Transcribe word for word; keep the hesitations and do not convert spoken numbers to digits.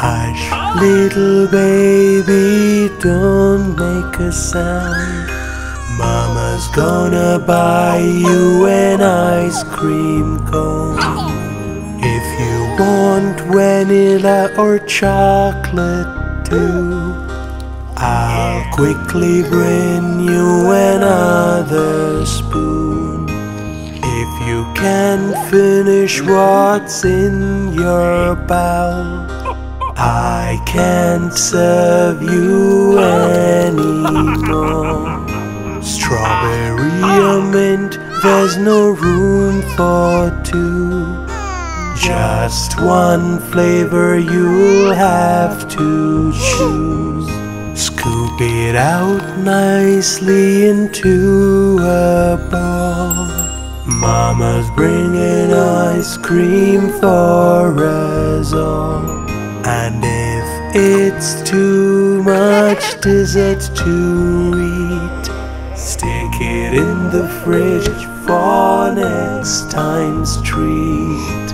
Hush, little baby, don't make a sound. Mama's gonna buy you an ice cream cone. If you want vanilla or chocolate too, I'll quickly bring you another spoon. If you can't finish what's in your bowl, I can't serve you anymore. Strawberry or mint, there's no room for two. Just one flavor you'll have to choose. Scoop it out nicely into a bowl. Mama's bringing ice cream for us all. And if it's too much dessert to eat, stick it in the fridge for next time's treat.